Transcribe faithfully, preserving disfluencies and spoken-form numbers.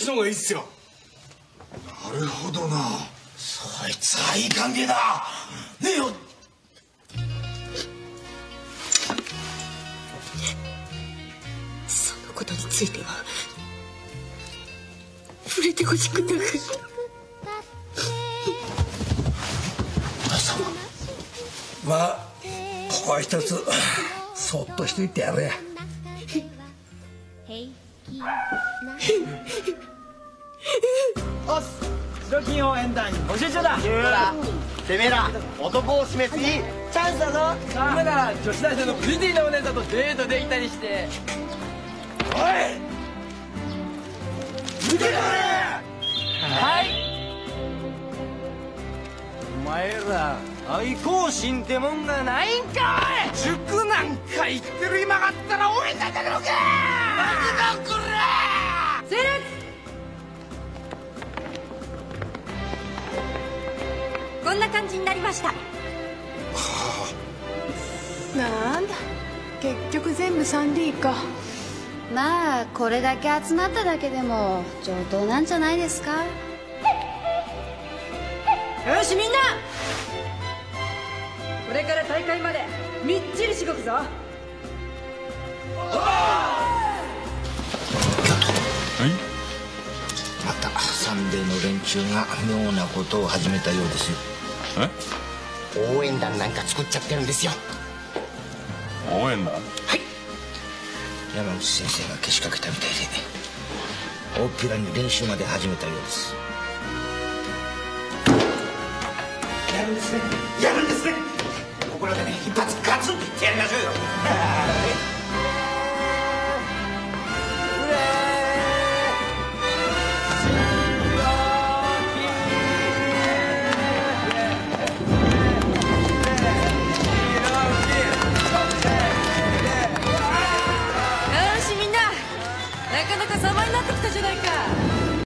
ちの方がいいっすよ。 なるほどな。 そいつはいい関係だねえよ。 そのことについては触れてほしくなかった。 お父様。 まあここは一つそっとしといてやれ。 おっす、白金応援団募集中だ。ほらてめえら男を示すいいチャンスだぞ。今なら女子大生のプリティなお姉さんとデートできたりして。おい抜けろれ。はい。お前ら愛好心ってもんがないんかい。塾なんか行ってる暇があったら俺だけのか。何だこれ。 セーラこんな感じになりました。はあ、なんだ結局全部 スリーディー か。 まあこれだけ集まっただけでも上等なんじゃないですか。 よしみんな、これから大会までみっちりしごくぞ。 はい。 またサンデーの連中が妙なことを始めたようですよ。 え？ 応援団なんか作っちゃってるんですよ。 応援団？ はい。山口先生がけしかけたみたいで大っぴらに練習まで始めたようです。やるんですね。やるんですね。ここらでね一発ガツンといってやりましょうよ。